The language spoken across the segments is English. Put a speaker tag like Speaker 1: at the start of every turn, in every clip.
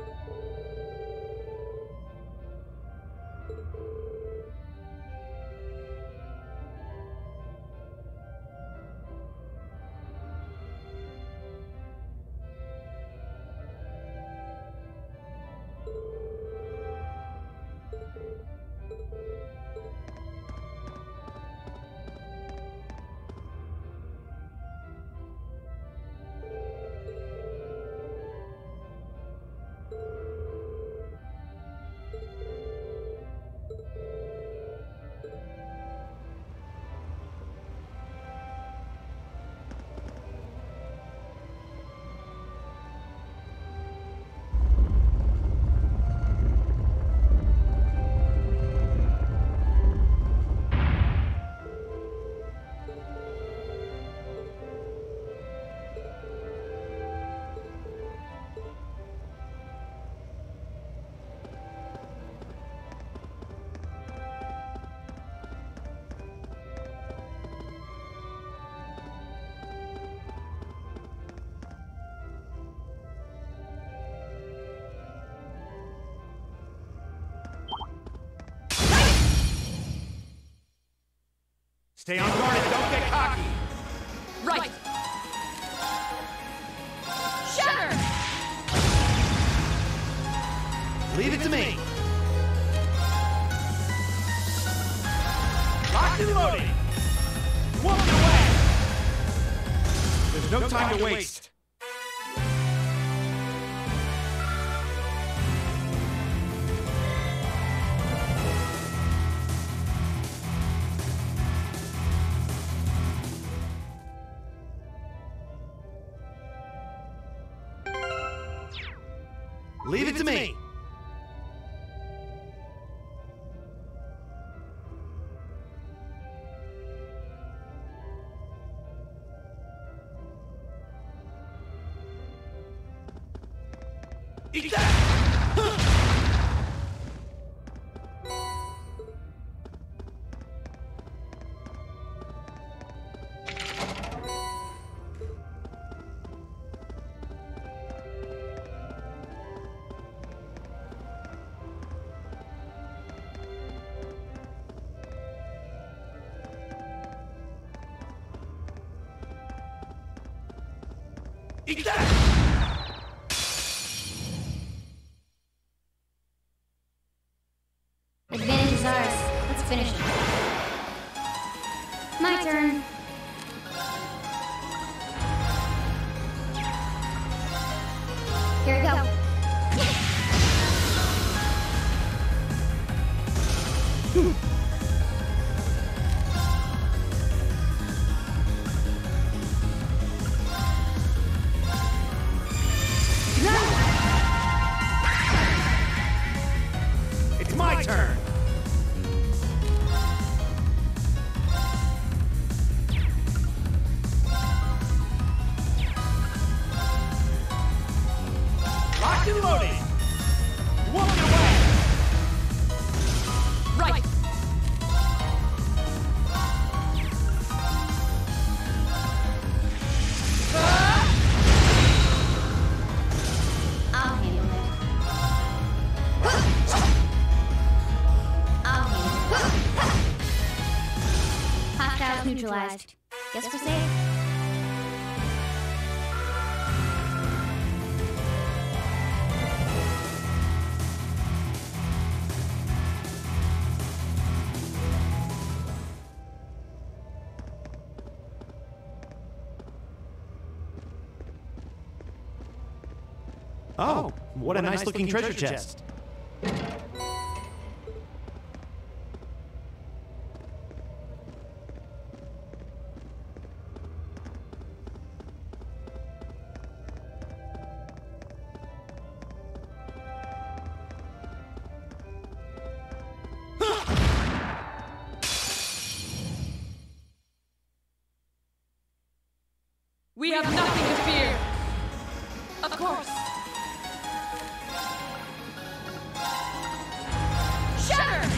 Speaker 1: Stay on guard and don't get cocky!
Speaker 2: Right! Shatter!
Speaker 1: Leave it to me! Locked and loaded! Walk away! There's no time to waste! Leave it to me! Eat that! Eat that!
Speaker 3: Advantage is ours. Let's finish it. My turn. Here we go.
Speaker 1: It's my turn! Locked and loaded! Walk away!
Speaker 2: Right!
Speaker 3: I'll handle it. I'll handle it. Hostiles neutralized. Guess we're safe.
Speaker 1: Oh, what a nice-looking treasure chest.
Speaker 2: We have nothing to fear! Of course! Shatter!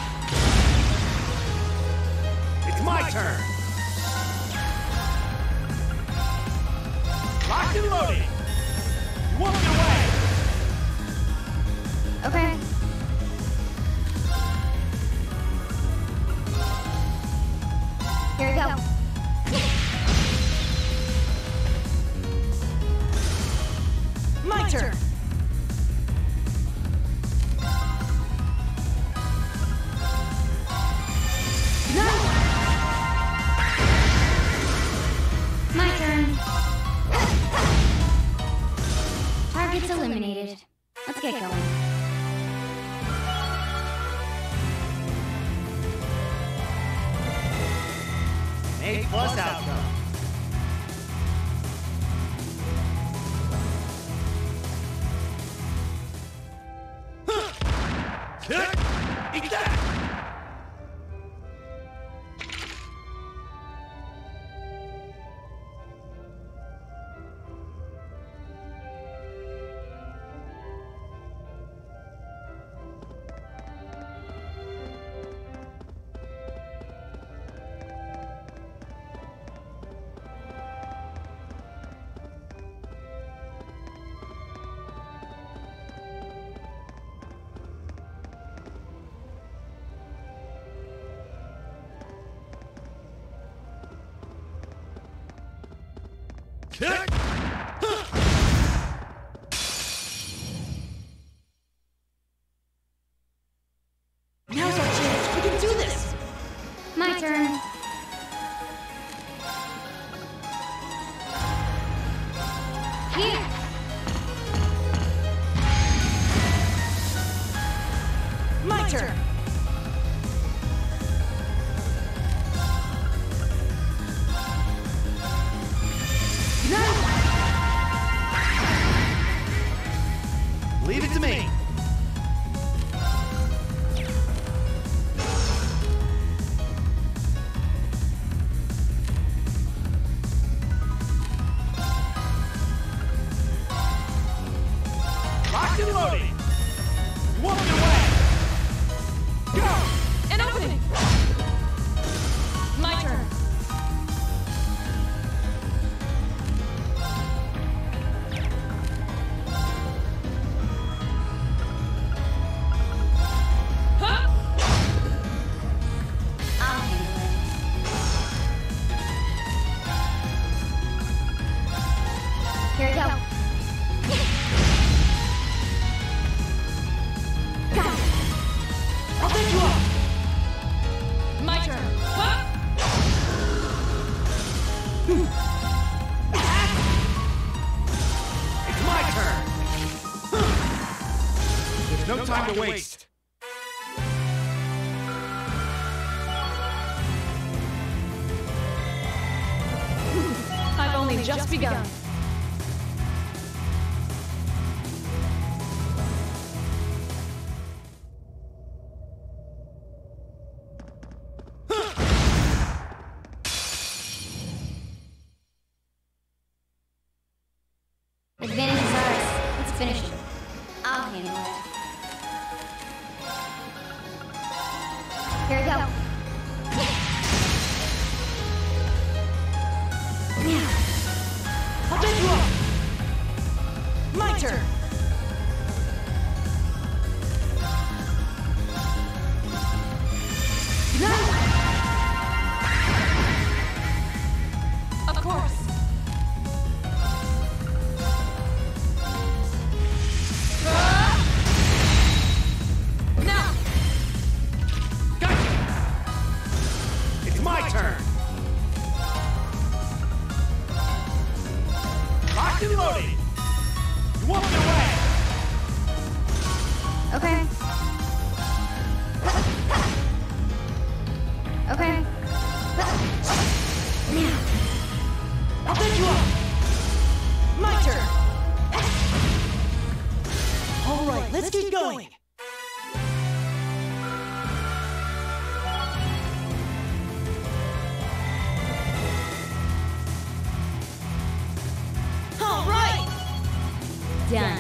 Speaker 1: It's my turn! Locked and loaded! Walk away!
Speaker 2: turn.
Speaker 3: My turn. Target's eliminated. Let's get going.
Speaker 1: A plus outcome. Eat that!
Speaker 2: Now's our chance. We can do this.
Speaker 3: My turn. Here.
Speaker 2: My turn.
Speaker 1: Leave it to me. Locked and loaded. You won't get away. Go!
Speaker 2: An opening. My turn. Huh?
Speaker 3: I'll handle it. Here we go. Got it.
Speaker 2: I'll pick you up. My turn. Huh?
Speaker 1: It's my turn. There's no time to waste.
Speaker 2: I've only just begun.
Speaker 3: Advantage is ours. Let's finish it. I'll handle it. Here we go. Now.
Speaker 2: I'll pick you up. My turn. Of course. Now.
Speaker 1: Gotcha! It's my turn. Locked and loaded. You won't get away.
Speaker 3: Okay. Okay. Now.
Speaker 2: I'll pick you up. My turn. All right, let's get going. All right.
Speaker 3: Done.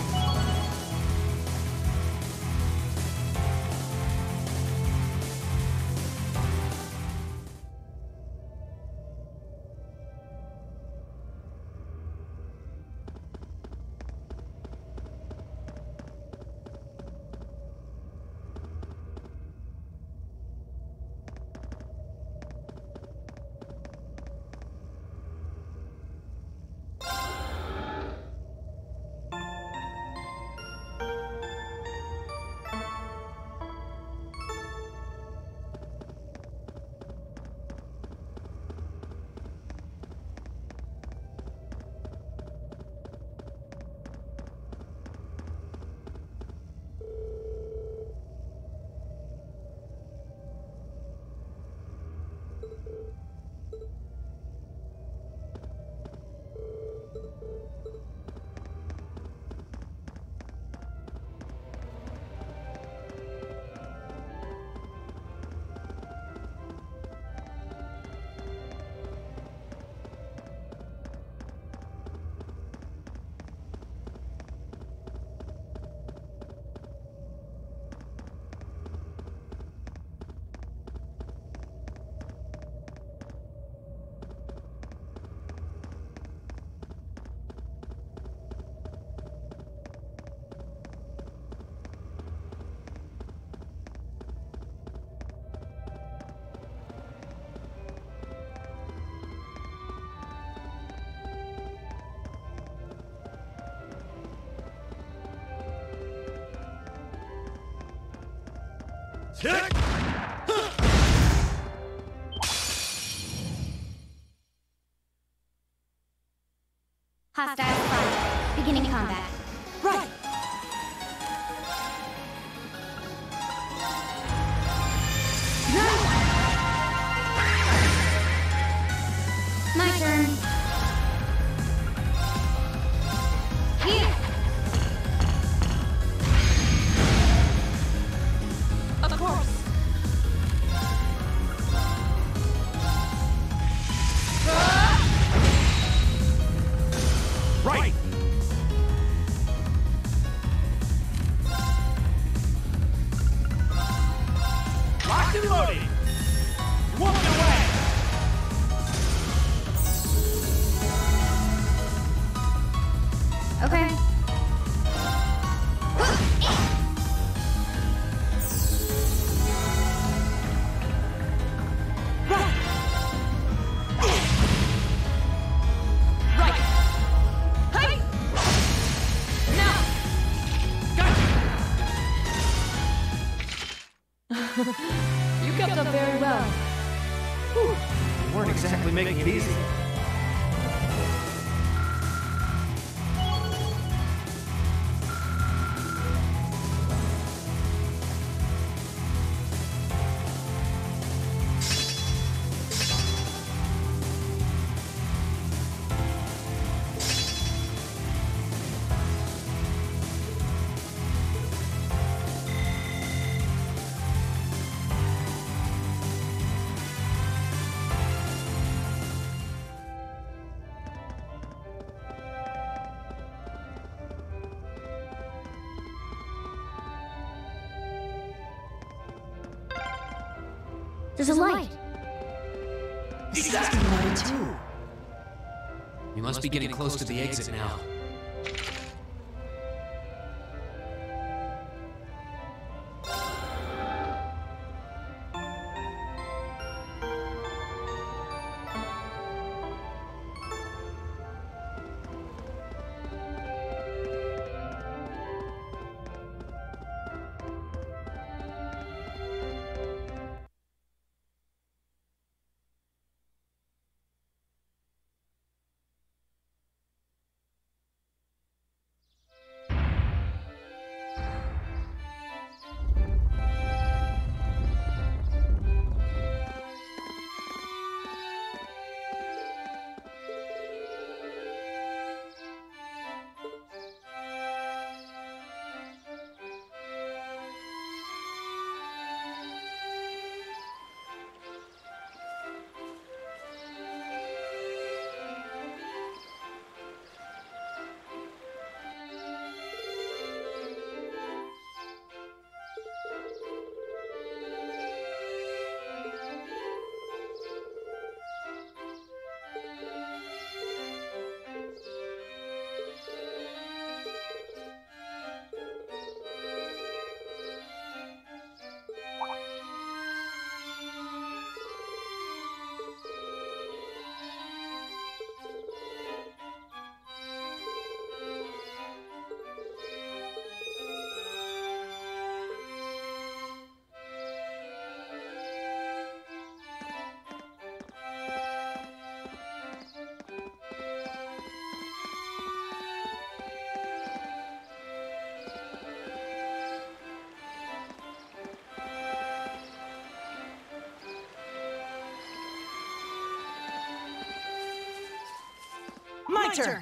Speaker 3: Hostile spotted. Beginning combat.
Speaker 2: Right.
Speaker 3: My turn. Here.
Speaker 2: Of course.
Speaker 1: Right! Locked and loaded! Walking away!
Speaker 3: Okay.
Speaker 2: Right. Hey! Now! You kept up very well.
Speaker 1: You weren't exactly making it easy.
Speaker 3: There's a light.
Speaker 1: He's asking about it too.
Speaker 4: We must be getting close to the exit now.
Speaker 2: My turn.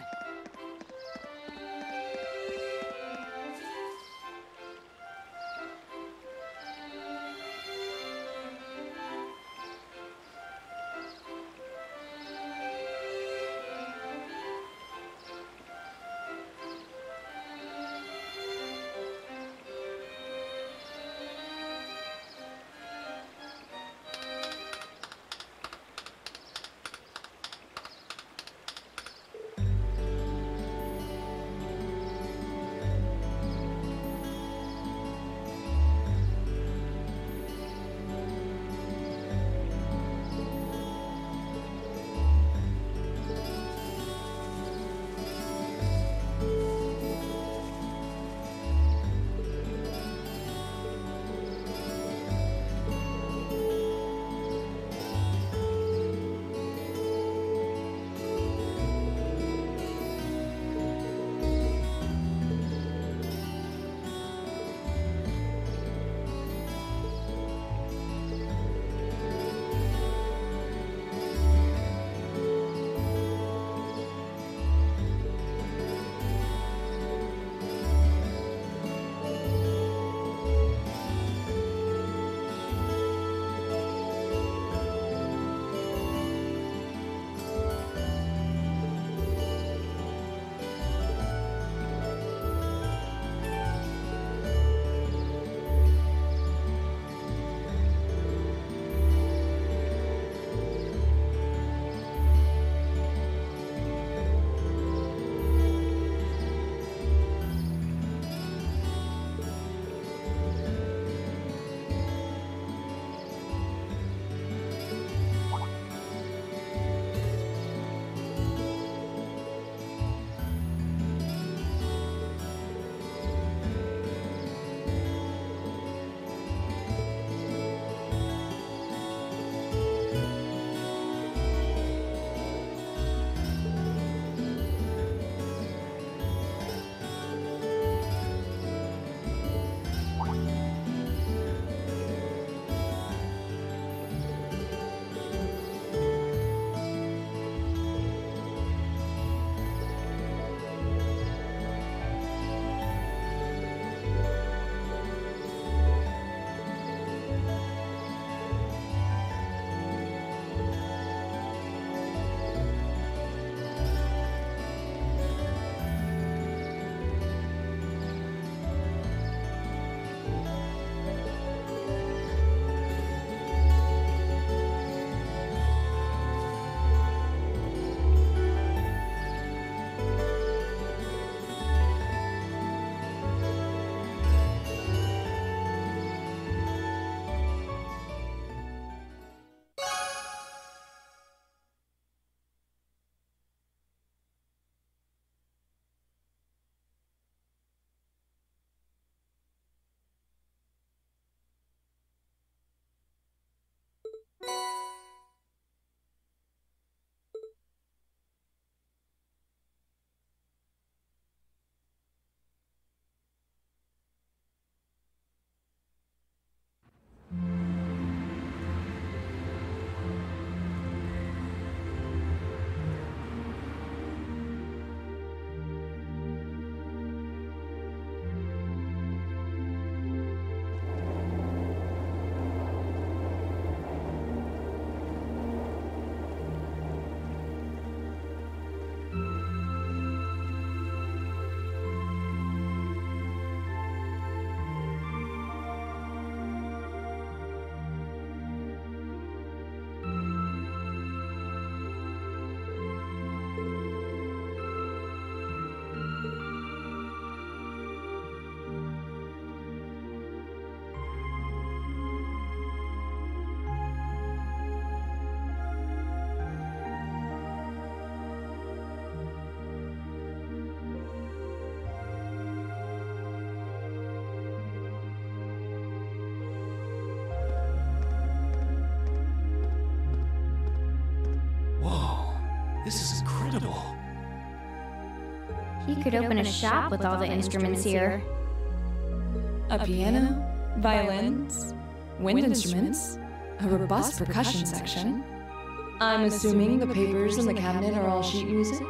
Speaker 3: He could open a shop with all the instruments here.
Speaker 2: A piano, violins, wind instruments, a robust percussion section. I'm assuming the papers in the cabinet are all sheet music?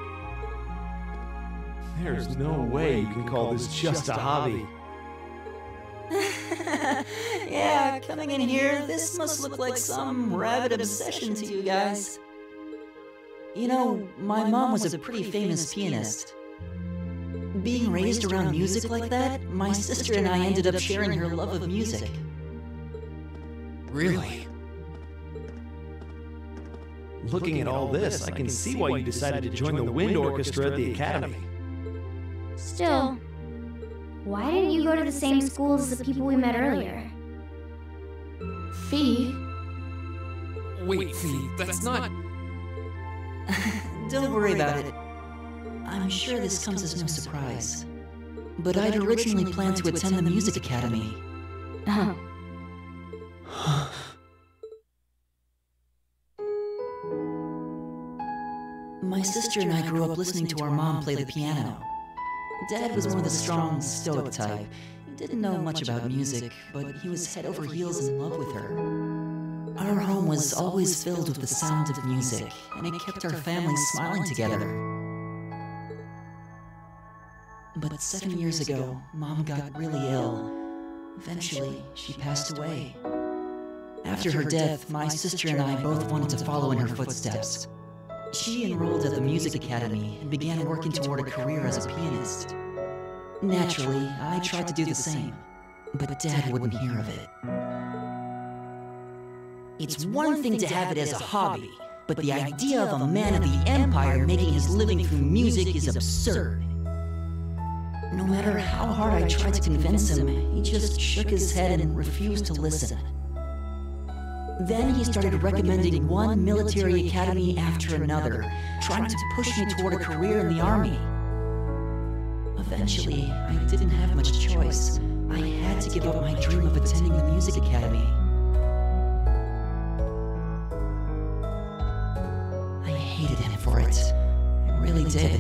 Speaker 1: There's no way you can call this just a hobby.
Speaker 5: Yeah, coming in here, this must look like some rabid obsession to you guys. You know, my mom was a pretty famous pianist. Being raised around music like that, my sister and I ended up sharing her love of music.
Speaker 4: Really?
Speaker 1: Looking at all this, I can see why you decided to join the wind orchestra at the academy.
Speaker 3: Still, why didn't you go to the same schools as the people we met earlier?
Speaker 2: Fee?
Speaker 4: Wait, Fee, that's not...
Speaker 5: Don't worry about it. I'm sure this comes as no surprise. But I'd originally planned to attend the music academy.
Speaker 3: Oh.
Speaker 5: My sister and I grew up listening to our mom play the piano. Dad was more the strong, stoic type. He didn't know much about music, but he was head over heels in love with her. Our home was always filled with the sound of music, and it kept our family smiling together. But 7 years ago, Mom got really ill. Eventually, she passed away. After her death, my sister and I both wanted to follow in her footsteps. She enrolled at the music academy and began working toward a career as a pianist. Naturally, I tried to do the same, but Dad wouldn't hear of it. It's one thing to have it as a hobby, but the idea of a man of the Empire making his living through music is absurd. No matter how hard I tried to convince him, he just shook his head and refused to listen. Then he started recommending one military academy after another, trying to push me toward a career in the army. Eventually, I didn't have much choice. I had to give up my dream of attending the music academy. I hated him for it. I really did.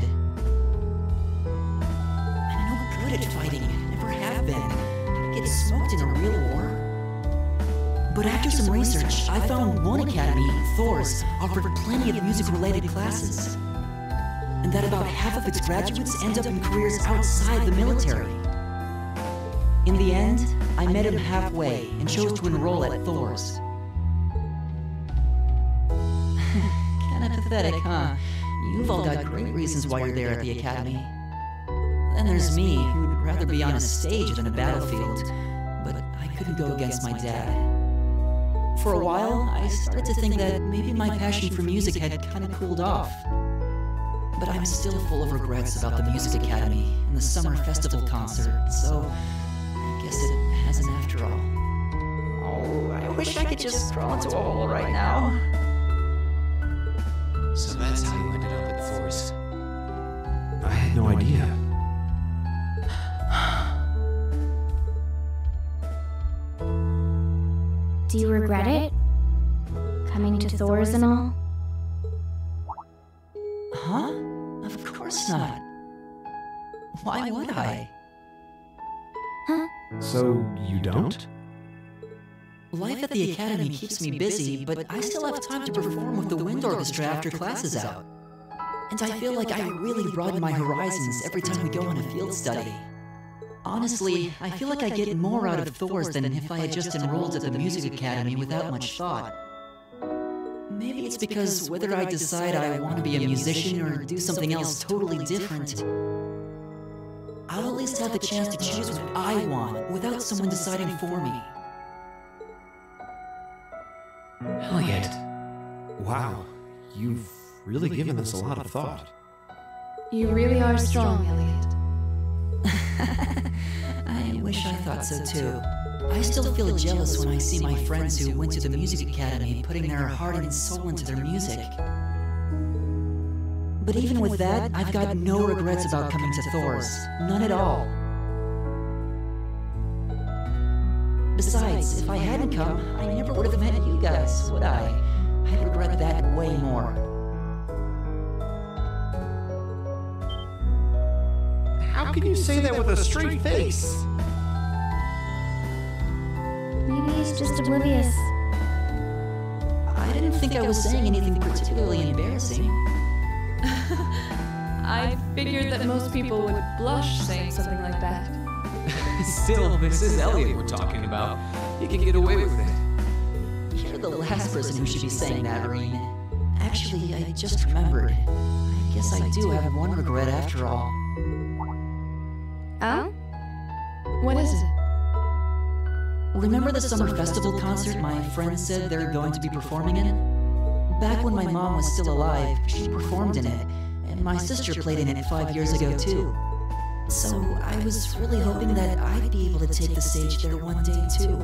Speaker 5: I'm no good at fighting, never have been. I'd get smoked in a real war. But after some research, I found one academy, Thor's, offered plenty of music-related classes. And that about half of its graduates end up in careers outside the military. In the end, I met him halfway and chose to enroll at Thor's. Kinda pathetic, huh? You've all got great reasons why you're there at the academy. Then there's me, who'd rather be on a stage than a battlefield. But I couldn't go against my dad. For a while, I started to think that maybe my passion for music had kind of cooled off. But I'm still full of regrets about the music academy and the summer festival concert, so I guess it hasn't after all. Oh, I wish I could just crawl into a hole right now.
Speaker 4: So that's how you ended up at Thor's.
Speaker 1: I had no idea.
Speaker 3: Do you regret it? Coming to Thor's and all?
Speaker 5: Huh? Of course not. Why would I?
Speaker 3: Huh?
Speaker 1: So, you don't?
Speaker 5: Life at the academy keeps me busy, but I still have time to perform with the wind orchestra after class is out. And I feel like I really broaden my horizons every time we go on a field study. Honestly, I feel like I get more out of Thor's than if I had just enrolled at the music academy without much thought. Maybe it's because whether I decide I want to be a musician or do something else totally different, I'll at least have the chance to choose what I want without someone deciding for me.
Speaker 4: Elliot.
Speaker 1: Wow, you've really given this a lot of thought.
Speaker 2: You really are strong, Elliot.
Speaker 5: I wish I thought so too. I still feel jealous when I see my friends who went to the music academy putting their heart and soul into their music. But even with that, I've got no regrets about coming to Thor's. None at all. Besides, if I hadn't come, I never would have met you guys, would I? I'd regret that way more.
Speaker 1: How can you say that with a straight face?
Speaker 3: Maybe he's just oblivious.
Speaker 5: I didn't think I was saying anything particularly embarrassing.
Speaker 2: I figured that most people would blush saying something like that.
Speaker 4: Still, this is Elliot we're talking about. He can get away with it.
Speaker 5: You're the last person who should be saying that, Reen. Actually, I just remembered. I guess I do have one regret after all.
Speaker 3: Oh?
Speaker 2: What is it?
Speaker 5: Remember the summer festival concert my friends said they're going to be performing in? Back when my mom was still alive, she performed in it, and my sister played in it 5 years ago too. So I was really hoping that I'd be able to take the stage there one day too.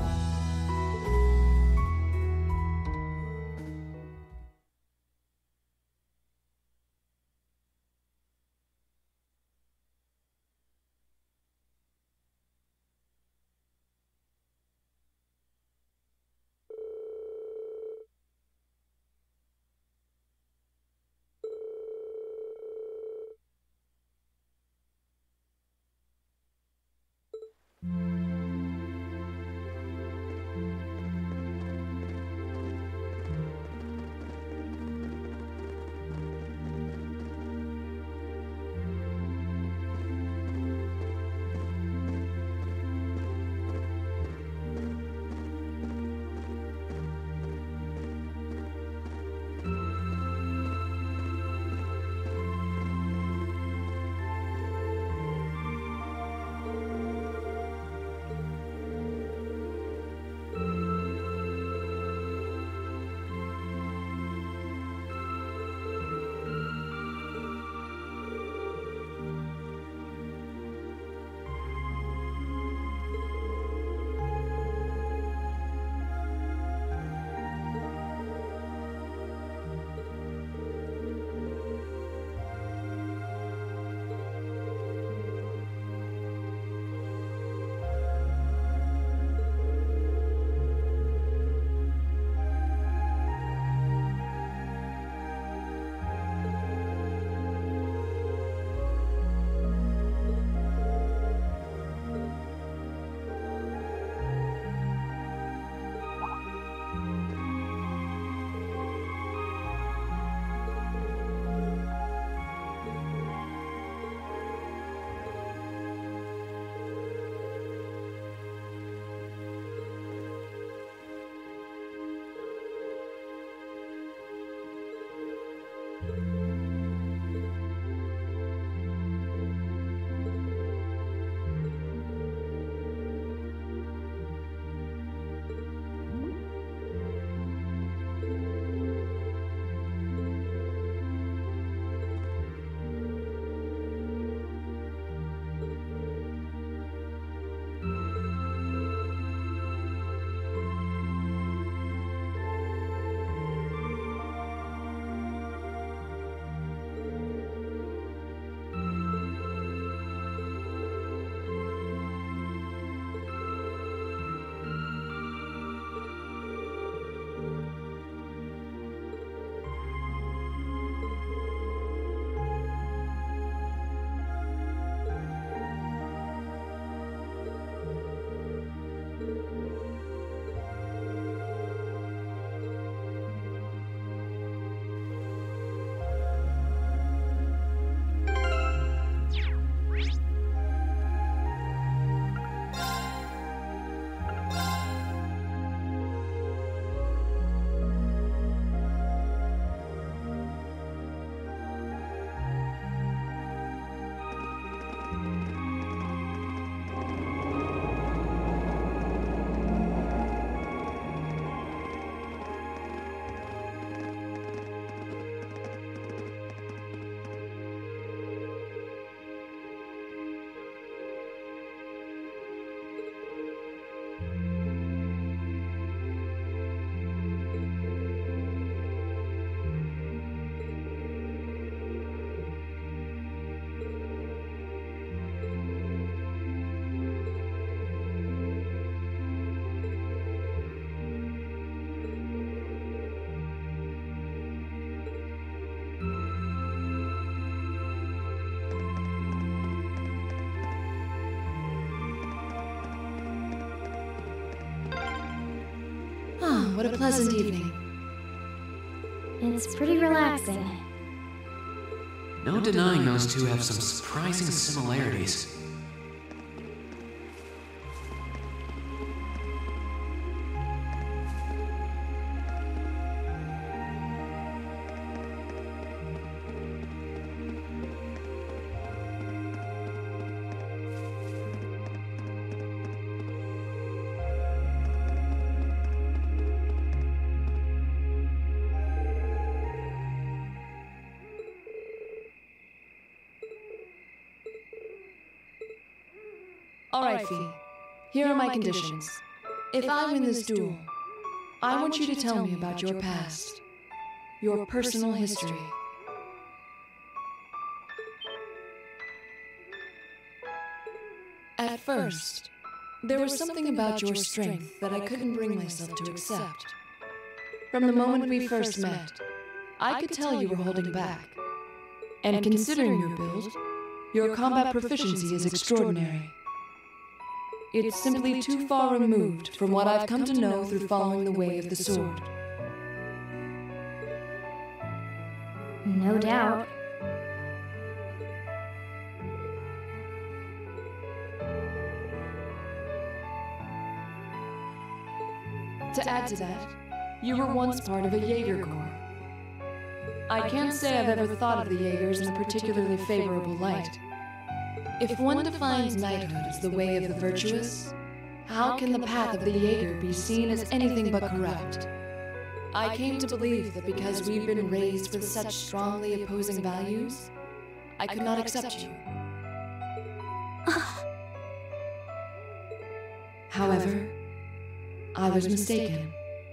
Speaker 2: what a pleasant evening.
Speaker 3: It's pretty relaxing.
Speaker 4: No denying those two have some surprising similarities.
Speaker 2: Alright, Fee. Here are my conditions. If I win this duel, I want you to tell me about your past. Your personal history. At first, there was something about your strength that I couldn't bring myself to accept. From the moment we first met, I could tell you were holding back. And considering your build, your combat proficiency is extraordinary. It's simply too far removed from what I've come to know through following the way of the sword.
Speaker 3: No doubt.
Speaker 2: To add to that, you were once part of a Jaeger Corps. I can't say I've ever thought of the Jaegers in a particularly favorable light. If one defines knighthood as the way of the virtuous, how can the path of the Jaeger be seen as anything but corrupt? I came to believe that because we've been raised with such strongly opposing values, I could not accept you. However, I was mistaken.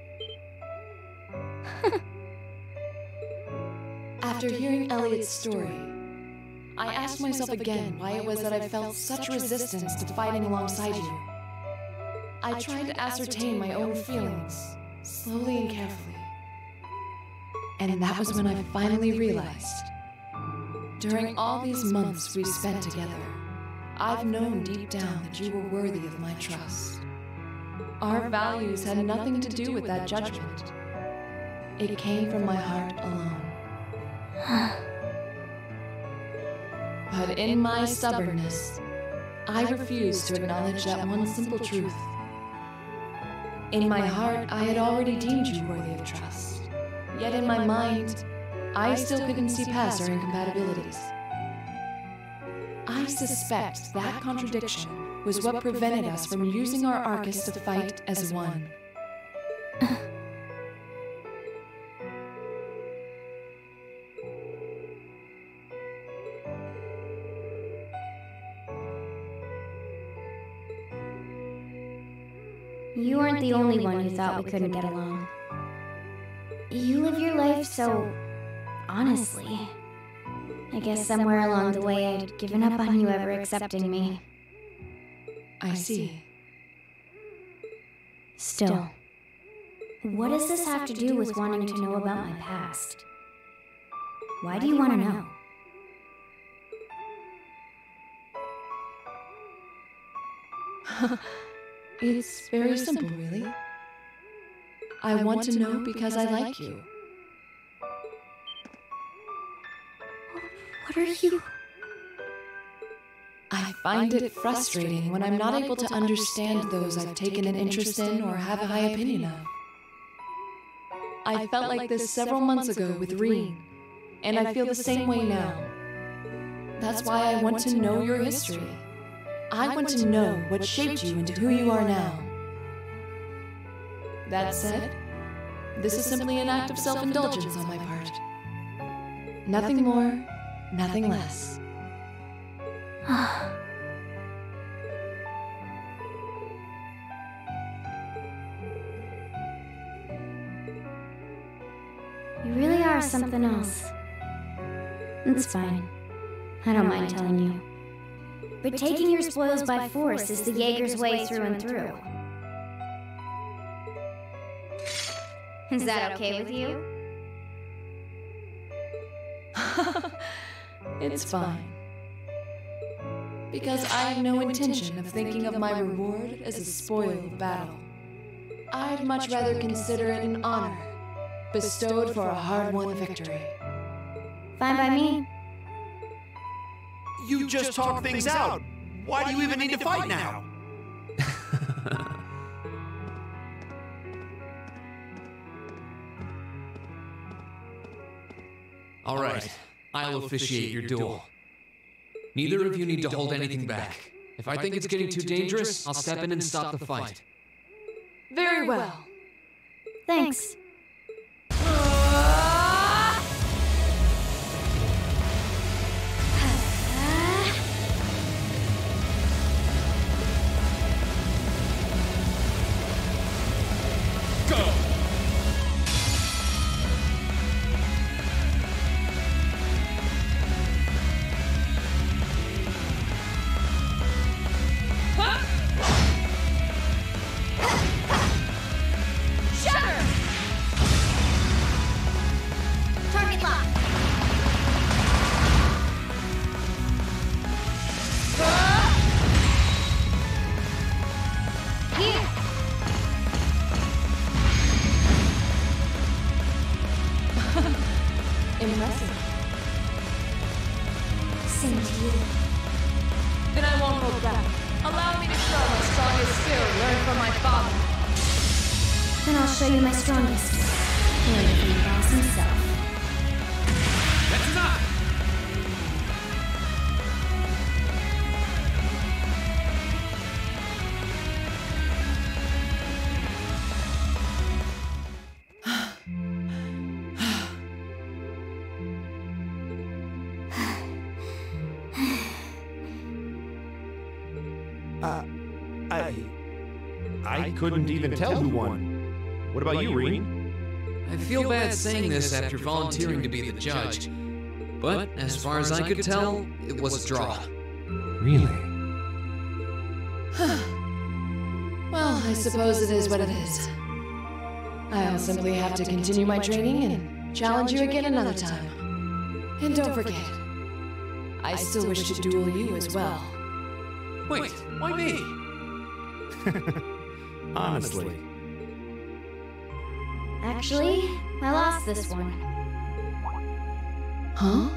Speaker 2: After hearing Elliot's story, I asked myself again why it was that I felt such resistance to fighting alongside you. I tried to ascertain my own feelings, slowly and carefully. And that was when I finally realized. During all these months we've spent together, I've known deep down that you were worthy of my trust. Our values had nothing to do with that judgment. It came from my heart alone. But in my stubbornness, I refused to acknowledge that one simple truth. In my heart, I had already deemed you worthy of trust. Yet in my mind, I still couldn't see past our incompatibilities. I suspect that contradiction was what prevented us from using our Arcus to fight as one.
Speaker 3: You weren't the only one who thought we couldn't get along. You live your life so honestly. I guess somewhere along the way I'd given up on you ever accepting me.
Speaker 2: I see.
Speaker 3: Still, what does this have to do with wanting to know about my past? Why do you want to know?
Speaker 2: It's very simple, really. I want to know because I like you.
Speaker 3: What are you?
Speaker 2: I find it frustrating when I'm not able to understand those I've taken an interest in or have a high opinion of. I felt like this several months ago with Reen, and I feel the same way now. That's why I want to know your history. I want to know what shaped you into who you are now. That said, this is simply an act of self-indulgence on my part. Nothing more, nothing less.
Speaker 3: You really are something else. It's fine. I don't mind telling you. But taking your spoils by force is the Jaeger's way through and through. Is that okay with you?
Speaker 2: It's fine. Because I have no intention of thinking of my reward as a spoil of battle. I'd much rather consider it an honor, bestowed for a hard-won victory.
Speaker 3: Fine by me.
Speaker 1: You just talk things out. Why do you even need to fight now?
Speaker 4: All right, I'll officiate your duel. Neither of you need to hold anything back. If I think it's getting too dangerous, I'll step in and stop the fight.
Speaker 2: Very well.
Speaker 3: Thanks.
Speaker 4: Go!
Speaker 3: Target lock. Here.
Speaker 2: Impressive.
Speaker 3: Same to you.
Speaker 2: Then I won't hold back. Allow me to show my strongest skill learned from my father.
Speaker 3: Then I'll show you my strongest. Learn from the boss himself.
Speaker 4: That's enough!
Speaker 1: I couldn't even tell who won. What about you, Reen?
Speaker 4: I feel bad saying this after volunteering to be the judge, but as far as I could tell, it was a draw.
Speaker 1: Really?
Speaker 2: Well, I suppose it is what it is. I'll simply have to continue my training and challenge you again another time. And don't forget, I still wish to duel you as well.
Speaker 4: Wait, why me?
Speaker 1: Honestly.
Speaker 3: Actually, I lost this one.
Speaker 2: Huh?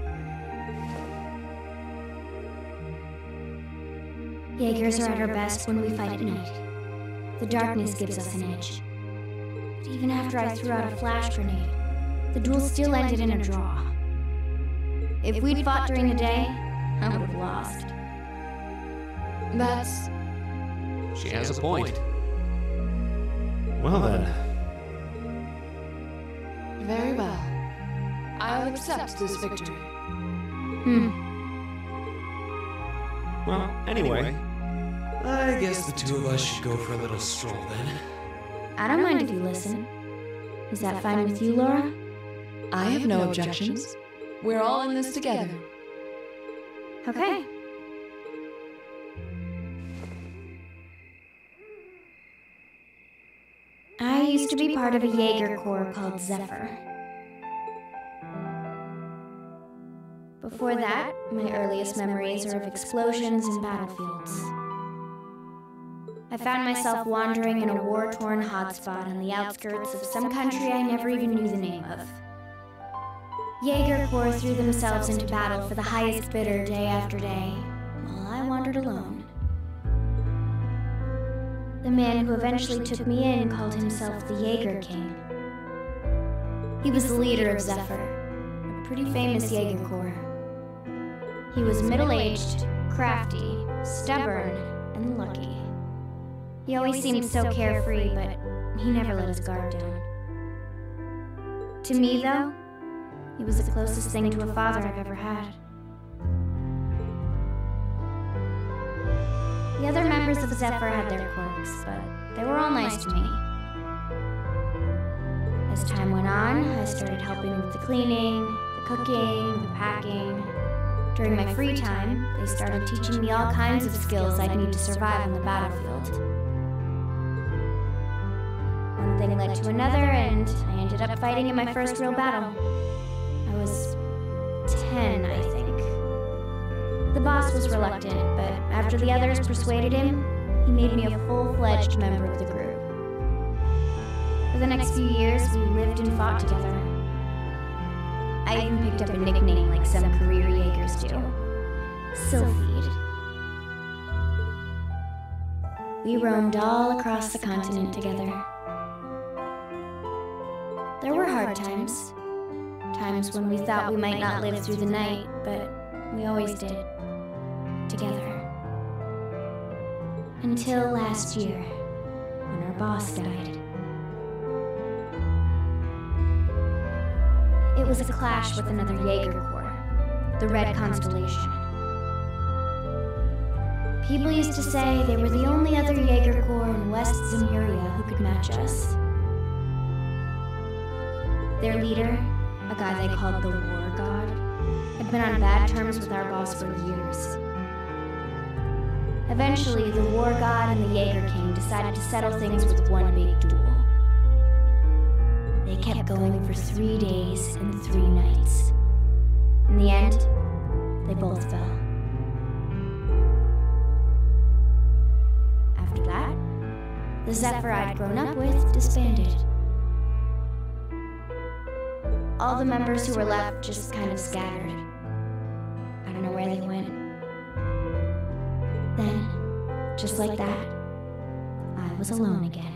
Speaker 3: Jaegers are at our best when we fight at night. The darkness gives us an edge. But even after I threw out a flash grenade, the duel still ended in a draw. If we'd fought during the day, I would have lost.
Speaker 2: That's...
Speaker 4: She has a point.
Speaker 1: Well then.
Speaker 2: very well. I'll accept this victory.
Speaker 1: Well, anyway.
Speaker 4: I guess the two of us should go for a little stroll then.
Speaker 3: I don't mind if you listen. Is that fine with you, Laura?
Speaker 2: I have no objections. We're all in this together.
Speaker 3: Okay. I used to be part of a Jaeger Corps called Zephyr. Before that, my earliest memories are of explosions and battlefields. I found myself wandering in a war-torn hotspot on the outskirts of some country I never even knew the name of. Jaeger Corps threw themselves into battle for the highest bidder day after day, while I wandered alone. The man who eventually took me in called himself the Jaeger King. He was the leader of Zephyr, a pretty famous Jaeger Corps. He was middle-aged, crafty, stubborn, and lucky. He always seemed so carefree, but he never let his guard down. To me, though, he was the closest thing to a father I've ever had. The other members of Zephyr had their quirks, but they were all nice to me. As time went on, I started helping with the cleaning, the cooking, the packing. During my free time, they started teaching me all kinds of skills I'd need to survive on the battlefield. One thing led to another, and I ended up fighting in my first real battle. I was 10, I think. The boss was reluctant, but after the others persuaded him, he made me a full-fledged member of the group. For the next few years, we lived and fought together. I even picked up a nickname like some career Jaegers do. Sylphid. We roamed all across the continent together. There were hard times. Times when we thought we might not live through the night, but we always did. Together. Until last year, when our boss died. It was a clash with another Jaeger Corps, the Red Constellation. People used to say they were the only other Jaeger Corps in West Zemuria who could match us. Their leader, a guy they called the War God, had been on bad terms with our boss for years. Eventually, the War God and the Jaeger King decided to settle things with one big duel. They kept going for 3 days and 3 nights. In the end, they both fell. After that, the Zephyr I'd grown up with disbanded. All the members who were left just kind of scattered. I don't know where they went. Then, just like that, I was alone again.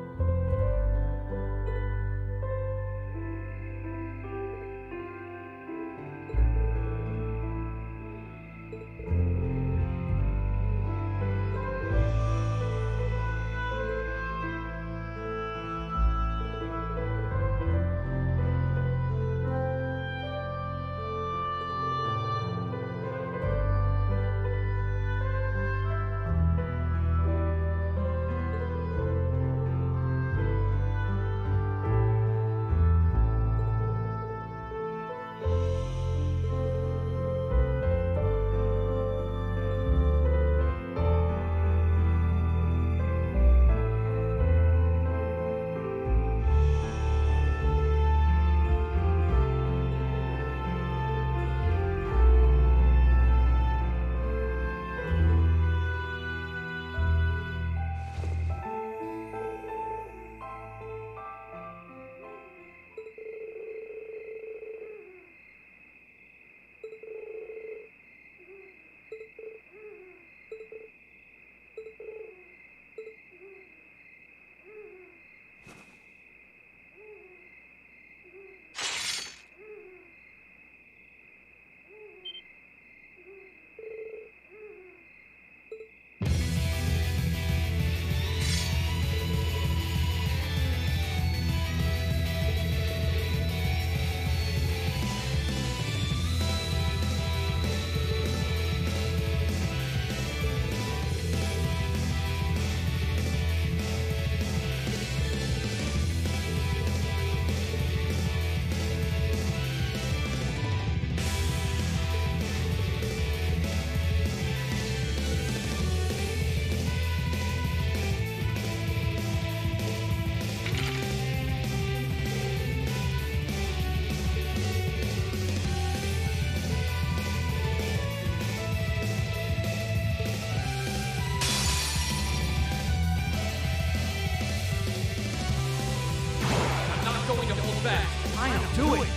Speaker 1: Do it!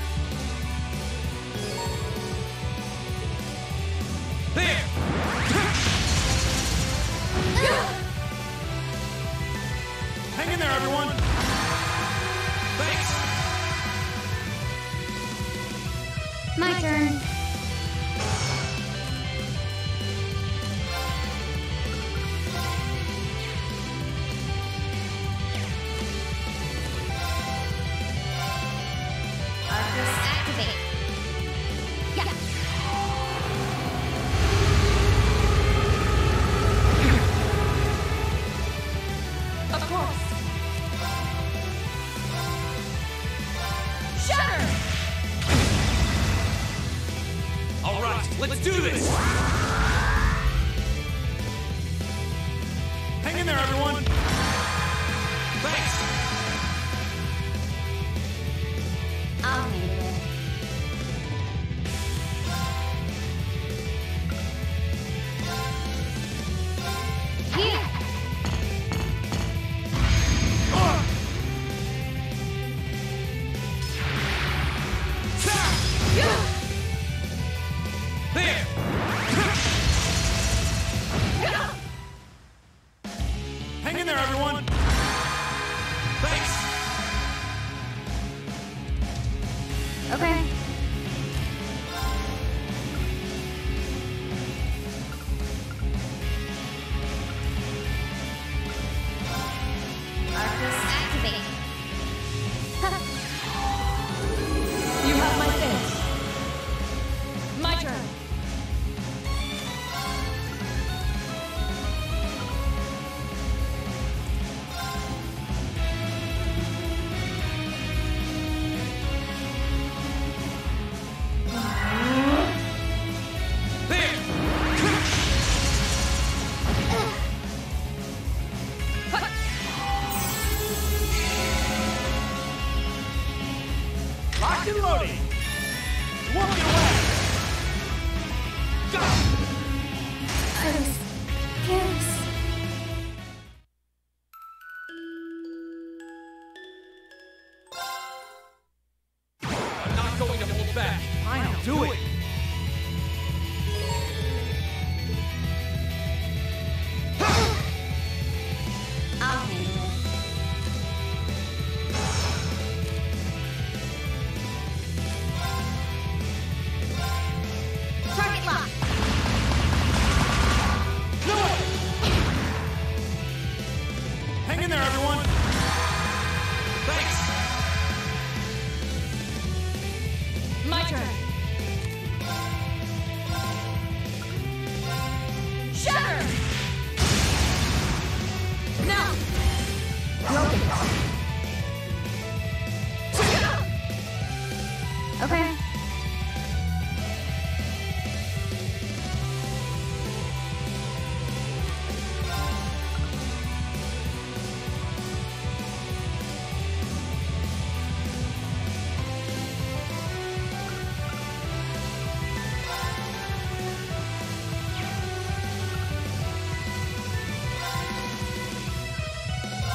Speaker 1: There! Hang in there, everyone! Thanks!
Speaker 3: My turn.
Speaker 1: Let's do this! Hang in there, everyone! Thanks!
Speaker 3: I'll handle it. Here!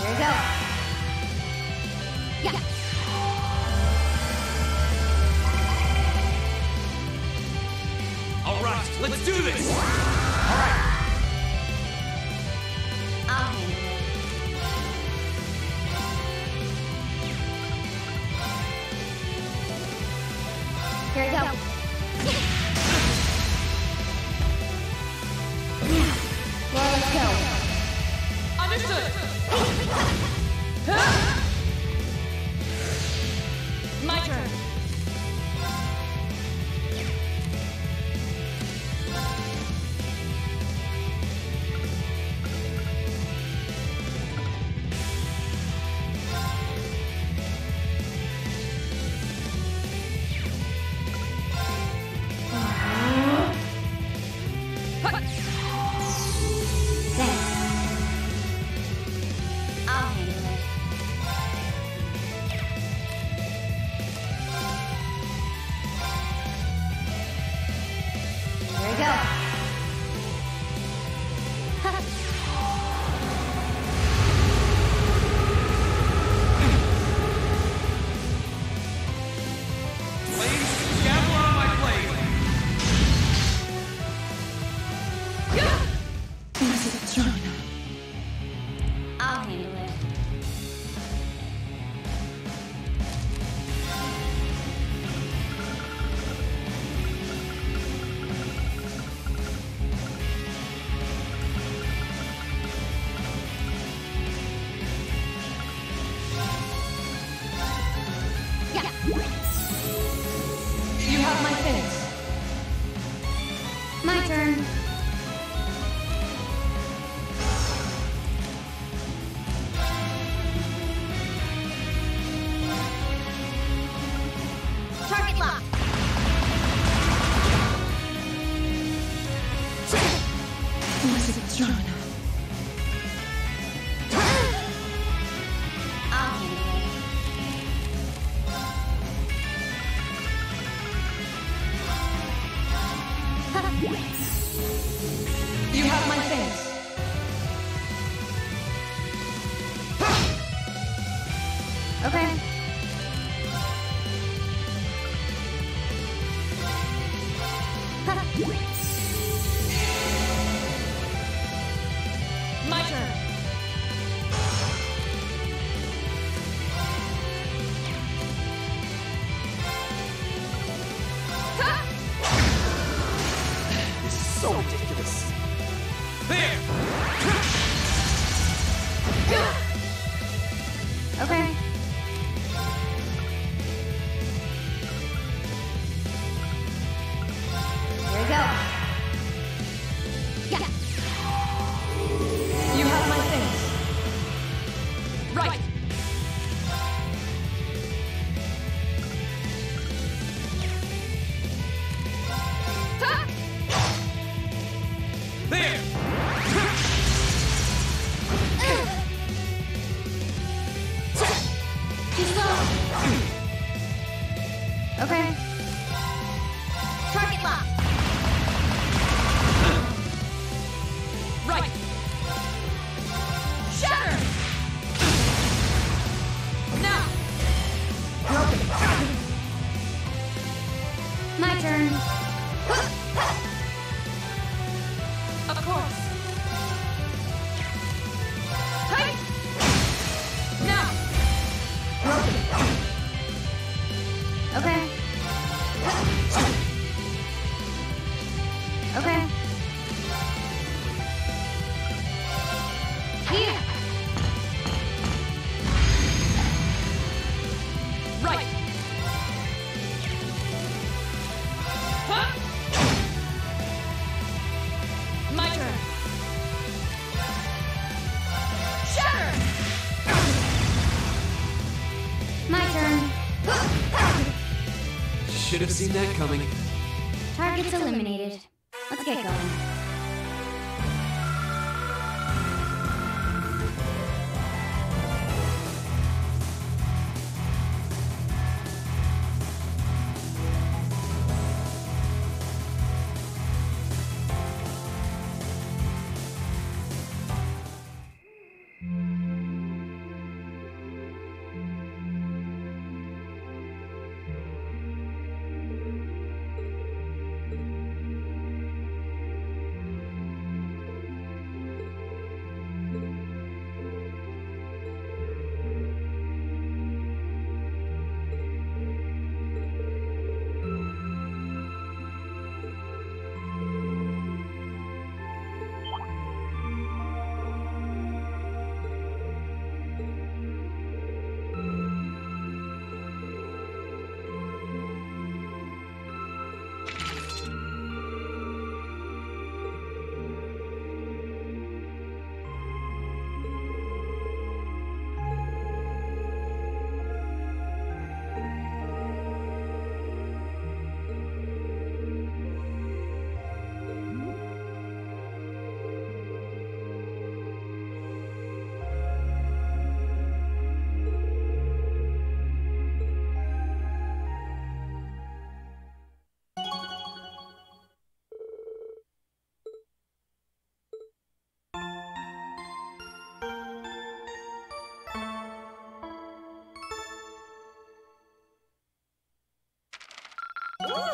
Speaker 3: Here we go. Yeah.
Speaker 1: All right, let's do this.
Speaker 3: I'll handle it. Here we go. Laura, let's go.
Speaker 2: Understood. My turn.
Speaker 3: Thanks. I'll handle it. Here we go.
Speaker 1: Blades, scabble on my blade.
Speaker 3: I'll handle it. Yeah.
Speaker 2: You have my face.
Speaker 3: My turn. Target lock. I'll handle it.
Speaker 2: You have my face.
Speaker 3: Okay.
Speaker 2: My turn.
Speaker 1: This is so ridiculous. There!
Speaker 3: Okay. Here we go. Yeah.
Speaker 2: You have my face. Right.
Speaker 1: There!
Speaker 3: Too slow. Okay. Target lock.
Speaker 2: Right. Shatter. Now.
Speaker 3: My turn.
Speaker 2: Of course. Hey. Now.
Speaker 3: Okay. Okay. Here.
Speaker 2: Right. Huh? My turn. Shatter.
Speaker 3: My turn.
Speaker 4: Should have seen that coming.
Speaker 3: Target's eliminated. Let's get going.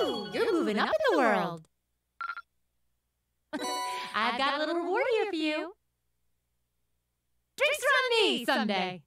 Speaker 6: Woo! You're moving up in the world. I've got a little reward here for you. Drinks are on me someday.